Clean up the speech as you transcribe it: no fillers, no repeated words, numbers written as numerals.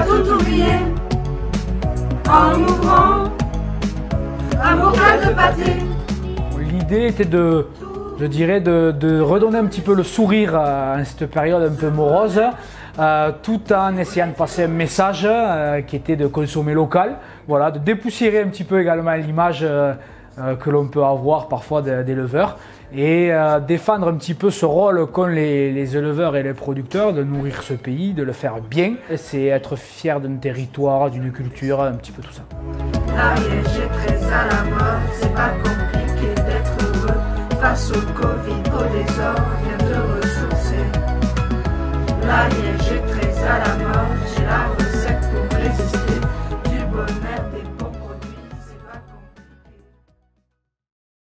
tout oublié en ouvrant un bocal de pâté. L'idée était je dirais, de redonner un petit peu le sourire à cette période un peu morose, tout en essayant de passer un message qui était de consommer local, voilà, de dépoussiérer un petit peu également l'image que l'on peut avoir parfois d'éleveurs et défendre un petit peu ce rôle qu'ont les éleveurs et les producteurs de nourrir ce pays, de le faire bien. C'est être fier d'un territoire, d'une culture, un petit peu tout ça. L'Ariège est très à la mode, c'est pas compliqué d'être heureux. Face au Covid, au désordre, vient de ressourcer. L'Ariège est très à la mode, j'ai la